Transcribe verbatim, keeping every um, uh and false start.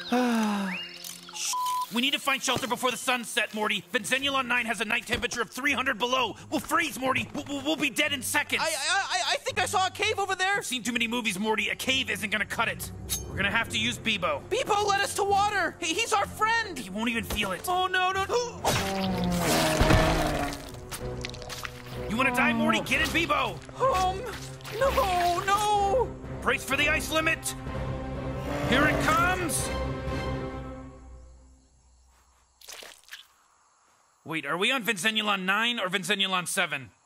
We need to find shelter before the sun set, Morty. Vinzenulon nine has a night temperature of three hundred below. We'll freeze, Morty. We'll, we'll be dead in seconds. I, I, I think I saw a cave over there. I've seen too many movies, Morty. A cave isn't gonna cut it. We're gonna have to use Bebo. Bebo led us to water. He, he's our friend. He won't even feel it. Oh, no, no, no. You wanna die, Morty? Get in Bebo. Um, no, no. Brace for the ice limit. Here it comes. Wait, are we on Vinzenulon nine or Vinzenulon seven?